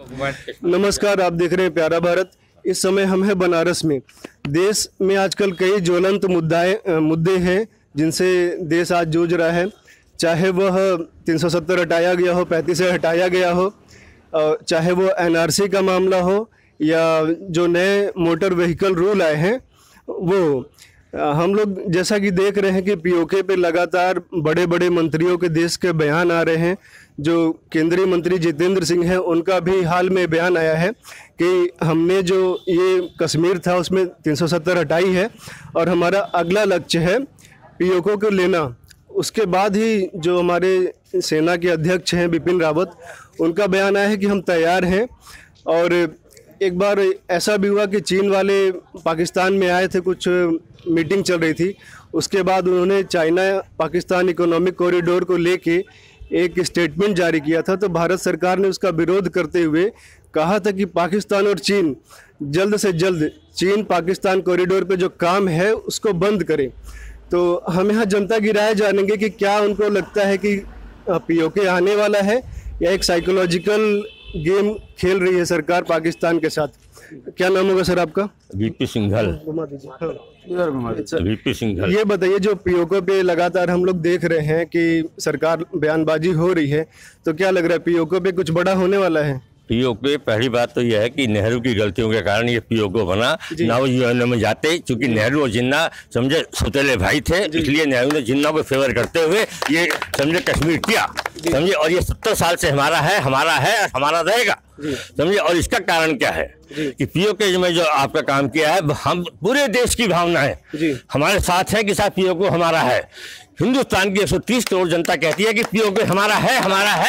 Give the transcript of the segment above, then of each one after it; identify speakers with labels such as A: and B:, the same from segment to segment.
A: नमस्कार, आप देख रहे हैं प्यारा भारत। इस समय हम हैं बनारस में। देश में आजकल कई ज्वलंत मुद्दे हैं जिनसे देश आज जूझ रहा है, चाहे वह 370 हटाया गया हो, 35 से हटाया गया हो, चाहे वो एनआरसी का मामला हो या जो नए मोटर व्हीकल रूल आए हैं वो। हम लोग जैसा कि देख रहे हैं कि पीओके पे लगातार बड़े बड़े मंत्रियों के देश के बयान आ रहे हैं। जो केंद्रीय मंत्री जितेंद्र सिंह हैं, उनका भी हाल में बयान आया है कि हमने जो ये कश्मीर था उसमें 370 हटाई है और हमारा अगला लक्ष्य है पीओके को लेना। उसके बाद ही जो हमारे सेना के अध्यक्ष हैं बिपिन रावत, उनका बयान आया है कि हम तैयार हैं। और एक बार ऐसा भी हुआ कि चीन वाले पाकिस्तान में आए थे, कुछ मीटिंग चल रही थी, उसके बाद उन्होंने चाइना पाकिस्तान इकोनॉमिक कॉरिडोर को लेके एक स्टेटमेंट जारी किया था। तो भारत सरकार ने उसका विरोध करते हुए कहा था कि पाकिस्तान और चीन जल्द से जल्द चीन पाकिस्तान कॉरिडोर पे जो काम है उसको बंद करें। तो हम यहाँ जनता की राय जानेंगे कि क्या उनको लगता है कि पीओके आने वाला है या एक साइकोलॉजिकल गेम खेल रही है सरकार पाकिस्तान के साथ। क्या नाम होगा सर आपका?
B: वीपी सिंघल। वीपी सिंघल।
A: ये बताइए, जो पीओके पे लगातार हम लोग देख रहे हैं कि सरकार बयानबाजी हो रही है, तो क्या लग रहा है पीओके पे कुछ बड़ा होने वाला है?
B: पीओके, पहली बात तो यह है कि नेहरू की गलतियों के कारण ये पीओके बना ना। वो यूएन में जाते, क्योंकि नेहरू और जिन्ना समझे सौतेले भाई थे, इसलिए नेहरू ने जिन्ना को फेवर करते हुए ये समझे कश्मीर किया, समझे। और ये 70 साल से हमारा है और हमारा रहेगा, समझे। और इसका कारण क्या है कि पीओके में जो आपका काम किया है, हम पूरे देश की भावना है हमारे साथ है कि साहब पीओके हमारा है। हिंदुस्तान की 130 करोड़ जनता कहती है कि पीओके हमारा है,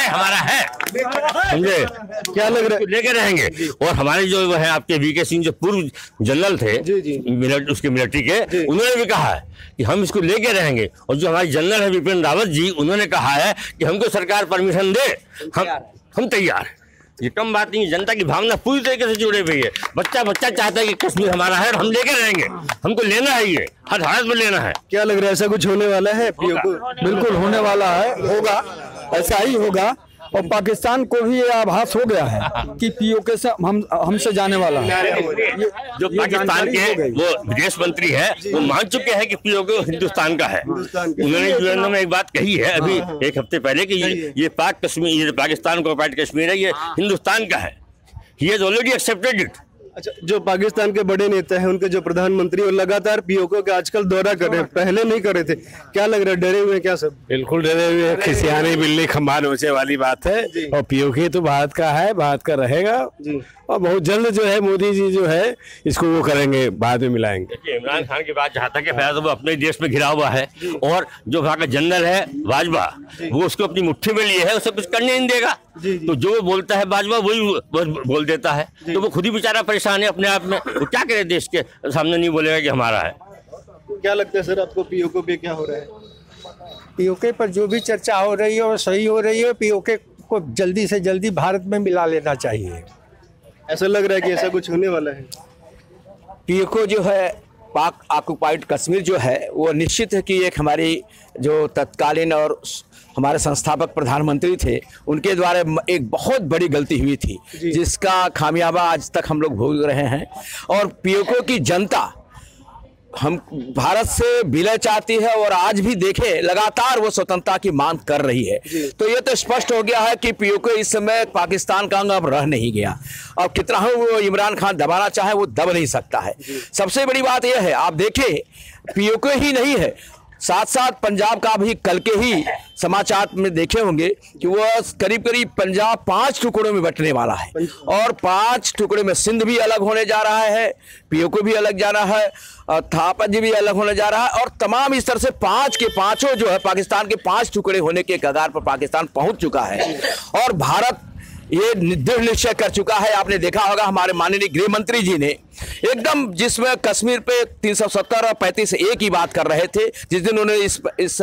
B: समझे। क्या लग रहा है लेके रहेंगे। और हमारे जो है आपके वीके सिंह जो पूर्व जनरल थे उसके मिलिट्री के, उन्होंने भी कहा है कि हम इसको लेके रहेंगे। और जो हमारे जनरल है बिपिन रावत जी, उन्होंने कहा है कि हमको सरकार परमिशन दे, हम तैयार हैं। ये कम बात नहीं, जनता की भावना पूरी तरीके से जुड़े हुई है। बच्चा चाहता है कि कश्मीर हमारा है और हम लेके रहेंगे, हमको लेना है, ये हर हालत में लेना है।
A: क्या लग रहा है ऐसा कुछ होने वाला है?
C: बिल्कुल होने वाला है, होगा, ऐसा ही होगा। और पाकिस्तान को भी ये आभास हो गया है कि पीओके से हमसे जाने वाला है।
B: जो पाकिस्तान के वो विदेश मंत्री है, वो मान चुके हैं कि पीओके हिंदुस्तान का है। उन्होंने यूएन में एक बात कही है अभी एक हफ्ते पहले कि ये पाकिस्तान को ऑक्युपाइड कश्मीर है, ये हिंदुस्तान का है। He has already accepted it.
A: अच्छा, जो पाकिस्तान के बड़े नेता हैं, उनके जो प्रधानमंत्री, वो लगातार पीओके का आजकल दौरा कर रहे हैं, पहले नहीं कर रहे थे। क्या लग रहा है, डरे हुए हैं क्या सब?
D: बिल्कुल डरे हुए हैं, खिसियाने बिल्ली खंभा नोचे वाली बात है। और पीओके तो भारत का है, भारत का रहेगा और बहुत जल्द जो है मोदी जी जो है इसको वो करेंगे, बाद में मिलाएंगे।
B: इमरान खान की बात जहाँ तक है, वो अपने देश में घिरा हुआ है और जो वहाँ का जनरल है बाजवा, वो उसको अपनी मुट्ठी में लिए है, उसे कुछ करने नहीं देगा। तो जो वो बोलता है बाजवा वही बोल देता है, तो वो खुद ही बेचारा परेशान है अपने आप में। वो क्या करे, देश के सामने नहीं बोलेगा कि हमारा है।
A: क्या लगता है सर आपको पीओके पे क्या हो रहा है?
C: पीओके पर जो भी चर्चा हो रही है वो सही हो रही है। पीओके को जल्दी से जल्दी भारत में मिला लेना चाहिए।
A: ऐसा लग रहा है कि ऐसा कुछ होने वाला है।
E: पीओके जो है, पाक ऑक्युपाइड कश्मीर जो है, वो निश्चित है कि एक हमारी जो तत्कालीन और हमारे संस्थापक प्रधानमंत्री थे, उनके द्वारा एक बहुत बड़ी गलती हुई थी, जिसका खामियाबा आज तक हम लोग भोग रहे हैं। और पीओके की जनता हम भारत से विलय चाहती है और आज भी देखे लगातार वो स्वतंत्रता की मांग कर रही है। तो ये तो स्पष्ट हो गया है कि पीओके इस समय पाकिस्तान का अंग अब रह नहीं गया। अब कितना हो वो इमरान खान दबाना चाहे वो दब नहीं सकता है। सबसे बड़ी बात यह है, आप देखें पीओके ही नहीं है, साथ साथ पंजाब का भी कल के ही समाचार में देखे होंगे कि वह करीब करीब पंजाब 5 टुकड़ों में बंटने वाला है। और 5 टुकड़े में सिंध भी अलग होने जा रहा है, पीओके भी अलग जा रहा है, थापा जी भी अलग होने जा रहा है। और तमाम इस तरह से 5 के 5 जो है पाकिस्तान के 5 टुकड़े होने के कगार पर पाकिस्तान पहुंच चुका है। और भारत ये दृढ़ निश्चय कर चुका है। आपने देखा होगा हमारे माननीय गृह मंत्री जी ने एकदम, जिसमें कश्मीर पे 370 और 35 एक ही बात कर रहे थे, जिस दिन उन्होंने इस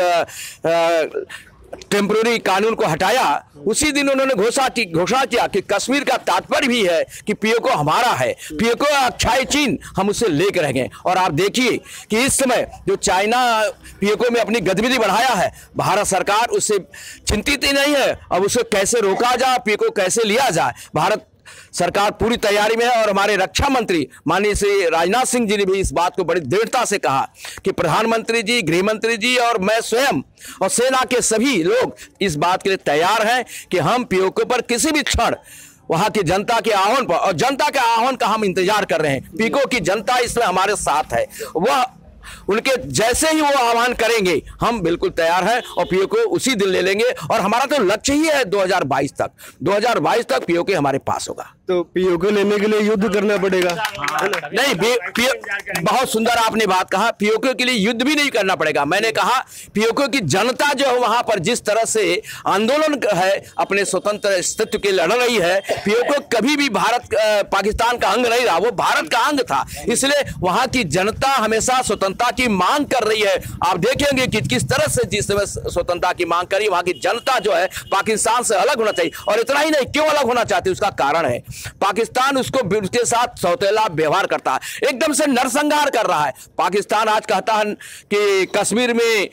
E: टेम्पररी कानून को हटाया, उसी दिन उन्होंने घोषणा किया कि कश्मीर का तात्पर्य भी है कि पीओके हमारा है, पीओके अक्षय चीन हम उससे लेकर रहेंगे। और आप देखिए कि इस समय जो चाइना पीओके में अपनी गतिविधि बढ़ाया है, भारत सरकार उससे चिंतित ही नहीं है। अब उसे कैसे रोका जाए, पीओके कैसे लिया जाए, भारत सरकार पूरी तैयारी में है और हमारे रक्षा मंत्री माननीय श्री राजनाथ सिंह जी ने भी इस बात को बड़ी दृढ़ता से कहा कि प्रधानमंत्री जी, गृह मंत्री जी और मैं स्वयं और सेना के सभी लोग इस बात के लिए तैयार हैं कि हम पीओके पर किसी भी क्षण वहां की जनता के आह्वान पर, और जनता के आह्वान का हम इंतजार कर रहे हैं। पीओके की जनता इसमें हमारे साथ है, वह उनके जैसे ही वो आह्वान करेंगे हम बिल्कुल तैयार हैं और पीओके उसी दिन ले लेंगे। और हमारा तो लक्ष्य ही है 2022 तक पीओके हमारे पास होगा।
A: तो पीओके लेने के लिए युद्ध करना पड़ेगा?
E: नहीं, बहुत सुंदर आपने बात कहा, पीओके के लिए युद्ध भी नहीं करना पड़ेगा। मैंने कहा पीओके की जनता जो है वहां पर जिस तरह से आंदोलन है, अपने स्वतंत्र अस्तित्व के लड़ रही है, पीओके कभी भी भारत पाकिस्तान का अंग नहीं रहा, वो भारत का अंग था। इसलिए वहां की जनता हमेशा स्वतंत्रता की मांग कर रही है। आप देखेंगे कि किस तरह से जिस समय स्वतंत्रता की मांग करी, वहां की जनता जो है पाकिस्तान से अलग होना चाहिए। और इतना ही नहीं, क्यों अलग होना चाहती, उसका कारण है पाकिस्तान उसके साथ सौतेला व्यवहार करता है, एकदम से नरसंहार कर रहा है। पाकिस्तान आज कहता है कि कश्मीर में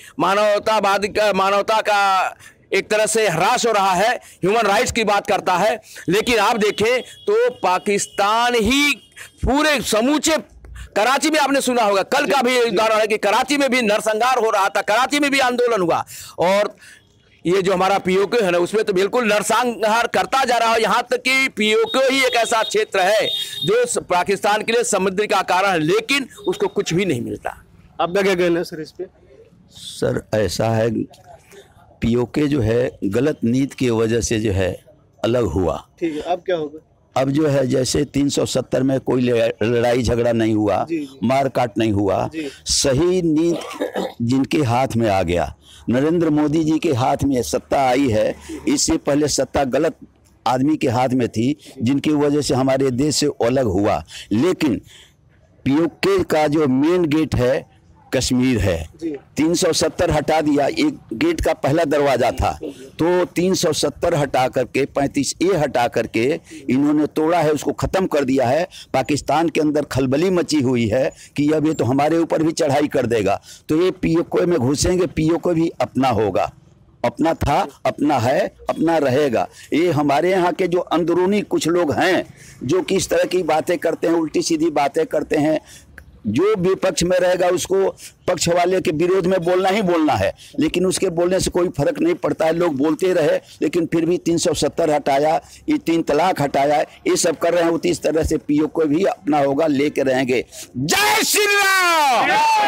E: मानवता का एक तरह से ह्रास हो रहा है, ह्यूमन राइट्स की बात करता है। लेकिन आप देखें तो पाकिस्तान ही पूरे समूचे कराची में आपने सुना होगा, कल का भी उदाहरण है कि कराची में भी नरसंहार हो रहा था, कराची में भी आंदोलन हुआ। और ये जो हमारा पीओके है ना, उसमें तो बिल्कुल नरसंहार करता जा रहा है। यहाँ तक कि पीओके ही एक ऐसा क्षेत्र है जो पाकिस्तान के लिए समृद्धि का कारण है, लेकिन उसको कुछ भी नहीं मिलता।
A: आपका क्या कहना है सर इस पे?
F: सर ऐसा है, पीओके जो है गलत नीति की वजह से जो है अलग हुआ।
A: ठीक है, अब क्या होगा?
F: अब जो है जैसे 370 में कोई लड़ाई झगड़ा नहीं हुआ, मारकाट नहीं हुआ, सही नीति जिनके हाथ में आ गया, नरेंद्र मोदी जी के हाथ में सत्ता आई है। इससे पहले सत्ता गलत आदमी के हाथ में थी, जिनकी वजह से हमारे देश से अलग हुआ। लेकिन पीओके का जो मेन गेट है कश्मीर है, 370 हटा दिया, एक गेट का पहला दरवाजा था, तो 370 हटा करके 35A हटा करके इन्होंने तोड़ा है, उसको ख़त्म कर दिया है। पाकिस्तान के अंदर खलबली मची हुई है कि अब ये तो हमारे ऊपर भी चढ़ाई कर देगा, तो ये पीओके में घुसेंगे, पीओके भी अपना होगा, अपना था, अपना है, अपना रहेगा। ये हमारे यहाँ के जो अंदरूनी कुछ लोग हैं जो किस तरह की बातें करते हैं, उल्टी सीधी बातें करते हैं, जो विपक्ष में रहेगा उसको पक्ष वाले के विरोध में बोलना ही बोलना है, लेकिन उसके बोलने से कोई फर्क नहीं पड़ता है। लोग बोलते रहे, लेकिन फिर भी 370 हटाया, ये 3 तलाक हटाया, ये सब कर रहे हैं। उसी तरह से पीओके भी अपना होगा, लेके रहेंगे। जय श्री राम,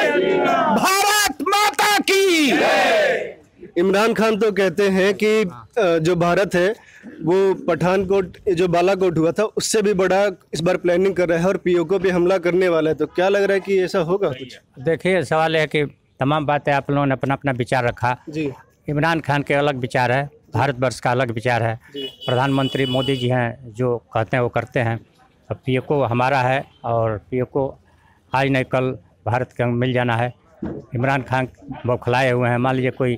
F: भारत माता की।
A: इमरान खान तो कहते हैं कि जो भारत है वो पठानकोट, जो बालाकोट हुआ था, उससे भी बड़ा इस बार प्लानिंग कर रहा है और पीओके पे हमला करने वाला है। तो क्या लग रहा है कि ऐसा होगा कुछ?
G: देखिए, सवाल है कि तमाम बातें आप लोगों ने अपना अपना विचार रखा जी। इमरान खान के अलग विचार है, भारतवर्ष का अलग विचार है, प्रधानमंत्री मोदी जी हैं जो कहते हैं वो करते हैं। अब पीओके हमारा है और पीओके आज नहीं कल भारत का मिल जाना है। इमरान खान बौखलाए हुए हैं। मान लीजिए कोई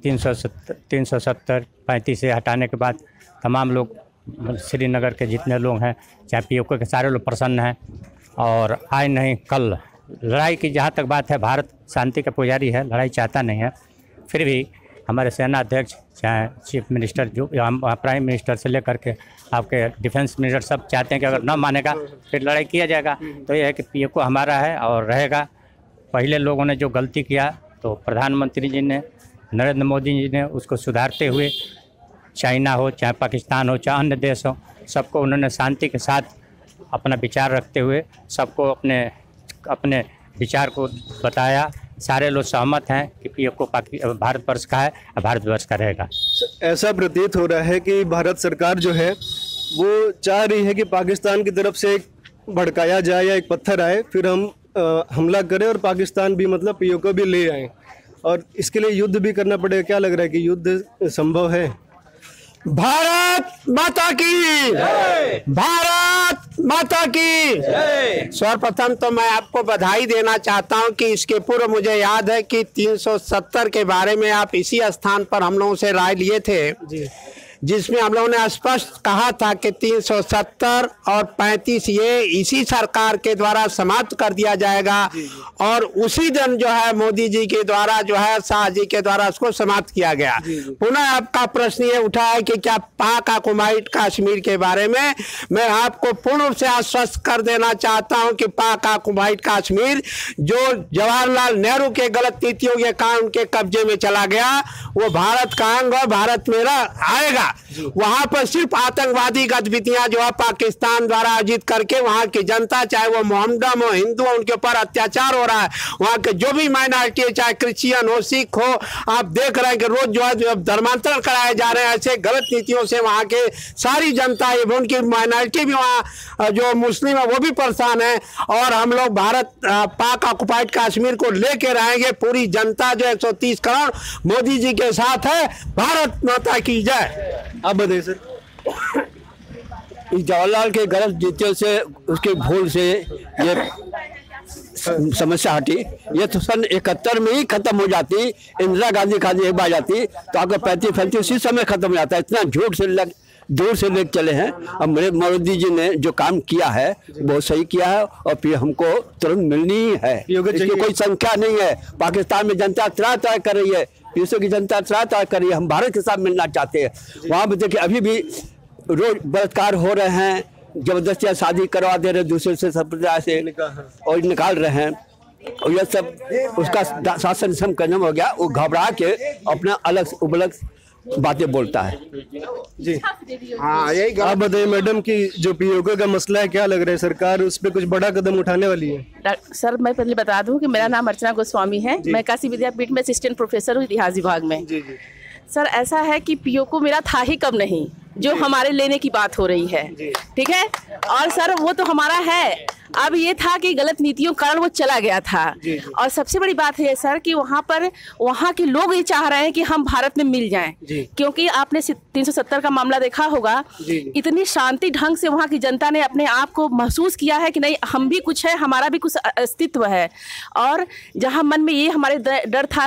G: 370 35 से हटाने के बाद तमाम लोग, श्रीनगर के जितने लोग हैं, चाहे पीओके के सारे लोग प्रसन्न हैं। और आज नहीं कल लड़ाई की जहाँ तक बात है, भारत शांति का पुजारी है, लड़ाई चाहता नहीं है। फिर भी हमारे सेना अध्यक्ष, चाहे चीफ मिनिस्टर, जो प्राइम मिनिस्टर से लेकर के आपके डिफेंस मिनिस्टर, सब चाहते हैं कि अगर न मानेगा फिर लड़ाई किया जाएगा। तो यह है कि पीओके हमारा है और रहेगा। पहले लोगों ने जो गलती किया तो प्रधानमंत्री जी ने, नरेंद्र मोदी जी ने उसको सुधारते हुए, चाइना हो चाहे पाकिस्तान हो चाहे अन्य देश हो, सबको उन्होंने शांति के साथ अपना विचार रखते हुए सबको अपने विचार को बताया। सारे लोग सहमत हैं कि पीओके भारतवर्ष का है और भारतवर्ष का रहेगा।
A: ऐसा प्रतीत हो रहा है कि भारत सरकार जो है वो चाह रही है कि पाकिस्तान की तरफ से एक भड़काया जाए या एक पत्थर आए, फिर हम हमला करें और पाकिस्तान भी मतलब पीओके भी ले आए, और इसके लिए युद्ध भी करना पड़ेगा। क्या लग रहा है कि युद्ध संभव है?
D: भारत माता की, भारत माता की। सर्वप्रथम तो मैं आपको बधाई देना चाहता हूं कि इसके पूर्व मुझे याद है कि 370 के बारे में आप इसी स्थान पर हम लोगों से राय लिए थे
A: जी।
H: जिसमें हम लोगों ने स्पष्ट कहा था कि 370 और 35 ये इसी सरकार के द्वारा समाप्त कर दिया जाएगा और उसी दिन जो है मोदी जी के द्वारा जो है शाह जी के द्वारा उसको समाप्त किया गया। पुनः आपका प्रश्न ये उठा है कि क्या पाक ऑक्युपाइड कश्मीर के बारे में मैं आपको पूर्ण रूप से आश्वस्त कर देना चाहता हूं कि पाक ऑक्युपाइड कश्मीर जो जवाहरलाल नेहरू के गलत नीतियों के कारण उनके कब्जे में चला गया वो भारत का अंग और भारत में आएगा। वहां पर सिर्फ आतंकवादी गतिविधियां जो है पाकिस्तान द्वारा आयोजित करके वहां की जनता चाहे वो मोहम्मदन हो हिंदू हो उनके ऊपर अत्याचार हो रहा है। वहां के जो भी माइनॉरिटी चाहे क्रिश्चियन हो सिख हो आप देख रहे हैं कि रोज जो है धर्मांतरण कराए जा रहे हैं। ऐसे गलत नीतियों से वहां के सारी जनता उनकी माइनॉरिटी भी वहाँ जो मुस्लिम है वो भी परेशान है और हम लोग भारत पाक ऑक्युपाइड कश्मीर को लेके रहेंगे। पूरी जनता जो 130 करोड़ मोदी जी के साथ है। भारत माता की जय।
A: आप बताइए सर।
C: जवाहरलाल के गलत नीतियों से उसके भूल से ये समस्या हटी। ये तो सन 71 में ही खत्म हो जाती। इंदिरा गांधी खाली एक बार जाती तो आगे 35 उसी समय खत्म हो जाता है। इतना दूर से लेकर चले हैं। अब मेरे मोदी जी ने जो काम किया है बहुत सही किया है और फिर हमको तुरंत मिलनी ही है। इसकी कोई संख्या नहीं है। पाकिस्तान में जनता त्राह कर रही है, विश्व की जनता त्राह कर रही है। हम भारत के साथ मिलना चाहते हैं। वहाँ पर देखिए अभी भी रोज बलात्कार हो रहे हैं, जबरदस्ती शादी करवा दे रहे दूसरे से संप्रदाय से और निकाल रहे हैं और यह सब उसका शासन खत्म हो गया। वो घबरा के अपना अलग उबलग बातें बोलता है।
A: जी हाँ यही आप बताइए मैडम कि जो पीओके का मसला है क्या लग रहा है सरकार उस पर कुछ बड़ा कदम उठाने वाली है?
I: सर मैं पहले बता दूं कि मेरा नाम अर्चना गोस्वामी है। मैं काशी विद्यापीठ में असिस्टेंट प्रोफेसर हूँ इतिहास विभाग में। जी। सर ऐसा है कि पीओके मेरा था ही कब नहीं जो हमारे लेने की बात हो रही है। ठीक है और सर वो तो हमारा है। अब ये था कि गलत नीतियों कारण वो चला गया था और सबसे बड़ी बात है सर कि वहाँ पर वहाँ के लोग ये चाह रहे हैं कि हम भारत में मिल जाएं क्योंकि आपने 370 का मामला देखा होगा। इतनी शांति ढंग से वहाँ की जनता ने अपने आप को महसूस किया है कि नहीं हम भी कुछ है, हमारा भी कुछ अस्तित्व है। और जहाँ मन में ये हमारे डर था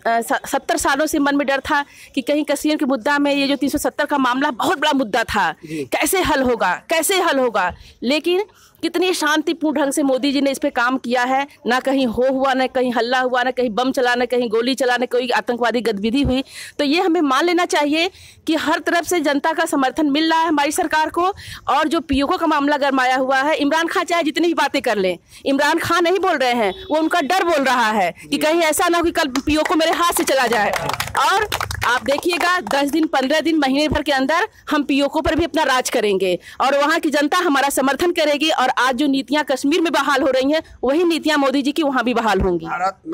I: 70 सालों से मन में डर था कि कहीं कश्मीर के मुद्दा में ये जो 370 का मामला बहुत बड़ा मुद्दा था, कैसे हल होगा। लेकिन कितनी शांतिपूर्ण ढंग से मोदी जी ने इस पे काम किया है। ना कहीं हुआ, ना कहीं हल्ला हुआ, ना कहीं बम चला, ना कहीं गोली चला, ना कोई आतंकवादी गतिविधि हुई। तो ये हमें मान लेना चाहिए कि हर तरफ से जनता का समर्थन मिल रहा है हमारी सरकार को। और जो पीओके का मामला गरमाया हुआ है, इमरान खान चाहे जितनी भी बातें कर लें, इमरान खान नहीं बोल रहे हैं, वो उनका डर बोल रहा है कि कहीं ऐसा ना हो कि कल पीओके मेरे हाथ से चला जाए। और आप देखिएगा 10 दिन 15 दिन महीने भर के अंदर हम पीओके पर भी अपना राज करेंगे और वहाँ की जनता हमारा समर्थन करेगी। और आज जो नीतियां कश्मीर में बहाल हो रही हैं वही नीतियां मोदी जी की वहाँ भी बहाल होंगी।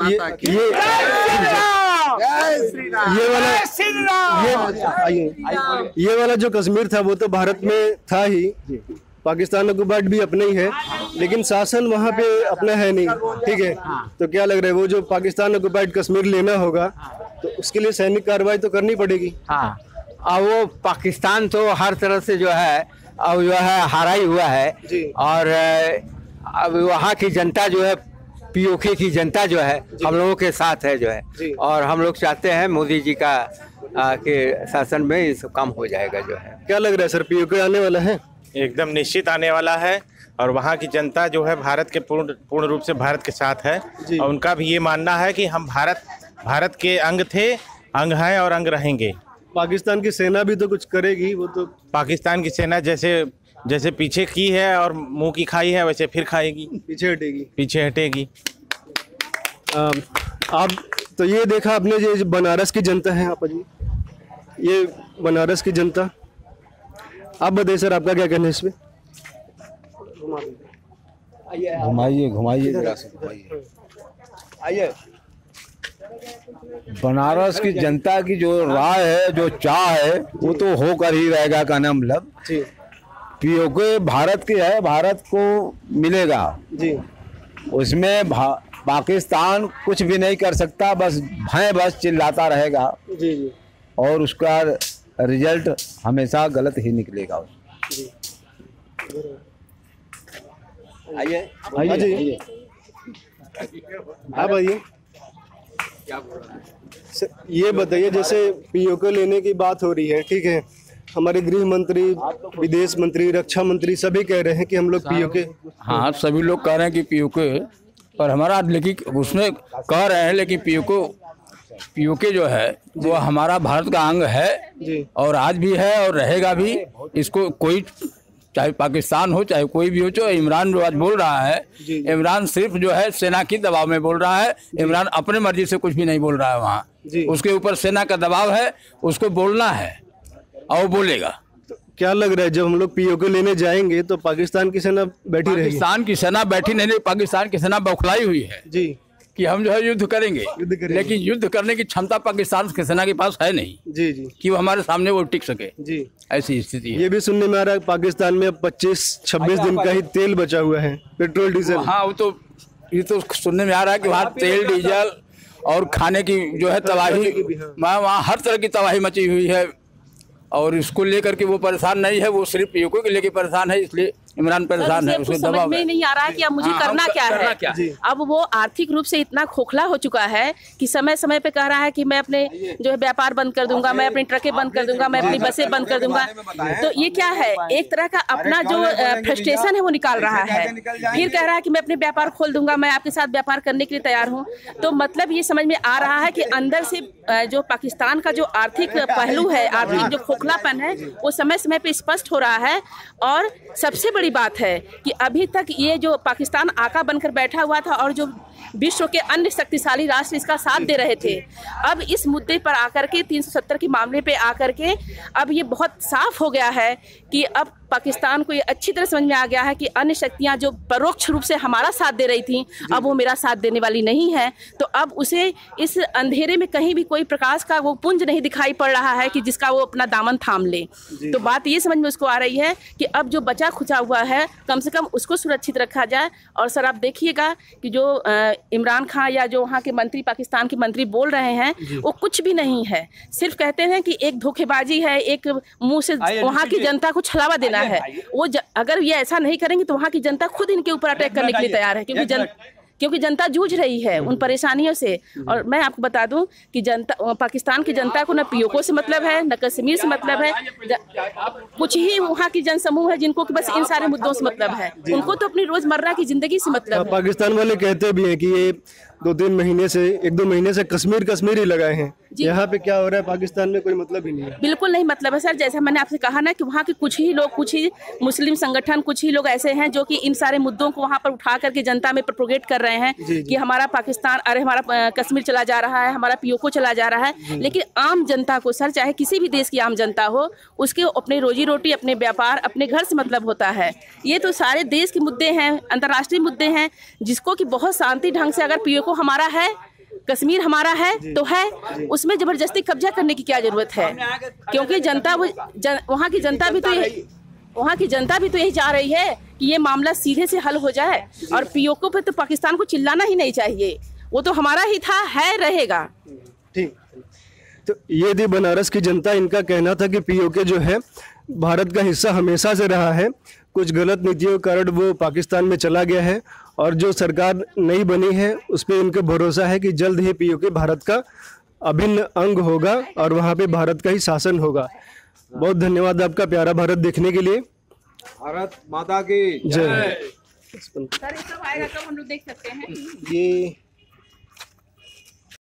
A: ये वाला जो कश्मीर था वो तो भारत में था ही, पाकिस्तान ऑक्युपाइड भी अपने ही है लेकिन शासन वहाँ पे अपना है नहीं। ठीक है तो क्या लग रहा है वो जो पाकिस्तान ऑक्युपाइड कश्मीर लेना होगा तो उसके लिए सैनिक कार्रवाई तो करनी पड़ेगी।
C: हाँ और वो पाकिस्तान तो हर तरह से जो है अब जो है हारा ही हुआ है और अब वहाँ की जनता जो है पीओके की जनता जो है हम लोगों के साथ है जो है और हम लोग चाहते हैं मोदी जी का के शासन में ये सब काम हो जाएगा जो है।
A: क्या लग रहा है सर पीओके आने वाला है?
J: एकदम निश्चित आने वाला है और वहाँ की जनता जो है भारत के पूर्ण रूप से भारत के साथ है और उनका भी ये मानना है कि हम भारत के अंग थे, अंग हैं और अंग रहेंगे।
A: पाकिस्तान की सेना भी तो कुछ करेगी, वो तो
J: पाकिस्तान की सेना जैसे पीछे की है और मुंह की खाई है वैसे फिर खाएगी, पीछे हटेगी।
A: आप तो ये देखा आपने जो बनारस की जनता है आप जी, ये बनारस की जनता, आप बताइए सर आपका क्या कहना है इसमें?
C: घुमाइए आइए। बनारस की जनता की जो राय है, जो चाह है, वो तो होकर ही रहेगा का नाम मतलब पीओके भारत की है, भारत को मिलेगा जी। उसमें पाकिस्तान कुछ भी नहीं कर सकता, बस चिल्लाता रहेगा जी जी। और उसका रिजल्ट हमेशा गलत ही निकलेगा। आइए
A: आप आइए। ये बताइए जैसे पीओके लेने की बात हो रही है, ठीक है, हमारे गृह मंत्री, विदेश मंत्री, रक्षा मंत्री सभी कह रहे हैं कि हम लोग पीओके।
C: हाँ, सभी लोग कह रहे हैं कि पीओके, पर हमारा लेकिन उसमें कह रहे हैं लेकिन पीओके जो है वो हमारा भारत का अंग है और आज भी है और रहेगा भी। इसको कोई चाहे पाकिस्तान हो चाहे कोई भी हो, जो इमरान जो आज बोल रहा है, इमरान सिर्फ जो है सेना की दबाव में बोल रहा है। इमरान अपने मर्जी से कुछ भी नहीं बोल रहा है वहाँ, उसके ऊपर सेना का दबाव है, उसको बोलना है और बोलेगा।
A: क्या लग रहा है जब हम लोग पीओके लेने जाएंगे तो पाकिस्तान की सेना बैठी रहेगी?
C: पाकिस्तान की सेना बैठी नहीं, पाकिस्तान की सेना बौखलाई हुई है
A: जी
C: कि हम जो है युद्ध करेंगे, लेकिन युद्ध करने की क्षमता पाकिस्तान की सेना के पास है नहीं
A: जी
C: कि वो हमारे सामने वो टिक सके
A: जी।
C: ऐसी स्थिति है।
A: ये भी सुनने में आ रहा है पाकिस्तान में अब 25-26 दिन का ही तेल बचा हुआ है, पेट्रोल डीजल।
C: हाँ, वो तो ये तो सुनने में आ रहा है कि वहाँ तेल डीजल और खाने की जो है तबाही, वहाँ हर तरह की तबाही मची हुई है और इसको लेकर के वो परेशान नहीं है, वो सिर्फ पीओके को लेकर परेशान है, इसलिए इमरान परेशान है। उसको
I: समझ में नहीं आ रहा है कि अब मुझे करना क्या है। अब वो आर्थिक रूप से इतना खोखला हो चुका है कि समय समय पे कह रहा है कि मैं अपने जो है व्यापार बंद कर दूंगा, मैं अपनी ट्रकें बंद कर दूंगा, मैं अपनी बसें बंद कर दूंगा। तो ये क्या है, एक तरह का अपना जो फ्रस्ट्रेशन है वो निकाल रहा है। फिर कह रहा है कि मैं अपने व्यापार खोल दूंगा, मैं आपके साथ व्यापार करने के लिए तैयार हूँ। तो मतलब ये समझ में आ रहा है कि अंदर से जो पाकिस्तान का जो आर्थिक पहलू है, आर्थिक जो खोखलापन है, वो समय समय पे स्पष्ट हो रहा है। और सबसे बड़ी बात है कि अभी तक ये जो पाकिस्तान आका बनकर बैठा हुआ था और जो विश्व के अन्य शक्तिशाली राष्ट्र इसका साथ दे रहे थे, अब इस मुद्दे पर आकर के 370 के मामले पे आकर के अब ये बहुत साफ हो गया है कि अब पाकिस्तान को ये अच्छी तरह समझ में आ गया है कि अन्य शक्तियां जो परोक्ष रूप से हमारा साथ दे रही थी, अब वो मेरा साथ देने वाली नहीं है। तो अब उसे इस अंधेरे में कहीं भी कोई प्रकाश का वो पुंज नहीं दिखाई पड़ रहा है कि जिसका वो अपना दामन थाम ले। तो बात ये समझ में उसको आ रही है कि अब जो बचा खुचा हुआ है कम से कम उसको सुरक्षित रखा जाए। और सर आप देखिएगा कि जो इमरान खान या जो वहाँ के मंत्री, पाकिस्तान के मंत्री बोल रहे हैं, वो कुछ भी नहीं है, सिर्फ कहते हैं कि एक धोखेबाजी है, एक मुंह से वहाँ की जनता को छलावा देना है। वो अगर ये ऐसा नहीं करेंगे तो वहाँ की जनता खुद इनके ऊपर अटैक करने के लिए तैयार है, क्योंकि जनता जूझ रही है उन परेशानियों से। और मैं आपको बता दूं कि जनता, पाकिस्तान की जनता को न पीओके से मतलब है, न कश्मीर से मतलब है। कुछ ही वहाँ की जनसमूह है जिनको कि बस इन सारे मुद्दों से मतलब है, उनको तो अपनी रोजमर्रा की जिंदगी से मतलब है।
A: पाकिस्तान वाले कहते भी हैं कि ये 2-3 महीने से, 1-2 महीने से कश्मीर ही लगाए हैं। यहाँ पे क्या हो रहा है, पाकिस्तान में कोई मतलब ही नहीं है।
I: बिल्कुल नहीं मतलब है सर। जैसा मैंने आपसे कहा ना कि वहाँ के कुछ ही लोग, कुछ ही मुस्लिम संगठन, कुछ ही लोग ऐसे हैं जो कि इन सारे मुद्दों को वहाँ पर उठा करके जनता में प्रोपोगेट कर रहे हैं कि हमारा पाकिस्तान, अरे हमारा कश्मीर चला जा रहा है, हमारा पीओके चला जा रहा है। लेकिन आम जनता को सर, चाहे किसी भी देश की आम जनता हो, उसके अपने रोजी रोटी, अपने व्यापार, अपने घर से मतलब होता है। ये तो सारे देश के मुद्दे हैं, अंतर्राष्ट्रीय मुद्दे हैं, जिसको कि बहुत शांति ढंग से, अगर पीओके हमारा है, कश्मीर हमारा है तो है, उसमें जबरदस्ती कब्जा करने की क्या जरूरत है? क्योंकि जनता वहाँ की जनता भी तो यही चाह रही है कि ये मामला सीधे से हल हो जाए। और पीओके पे तो पाकिस्तान को चिल्लाना ही नहीं चाहिए, वो तो हमारा ही था, है, रहेगा।
A: ठीक, तो ये थी बनारस की जनता। इनका कहना था कि पीओके जो है भारत का हिस्सा हमेशा से रहा है, कुछ गलत नीतियों के कारण वो पाकिस्तान में चला गया है और जो सरकार नई बनी है उस पर इनका भरोसा है कि जल्द ही पीओके भारत का अभिन्न अंग होगा और वहाँ पे भारत का ही शासन होगा। बहुत धन्यवाद आपका प्यारा भारत देखने के लिए।
K: भारत माता की
A: जय।
I: सर, ये सब आएगा कब हम लोग देख सकते हैं?
A: ये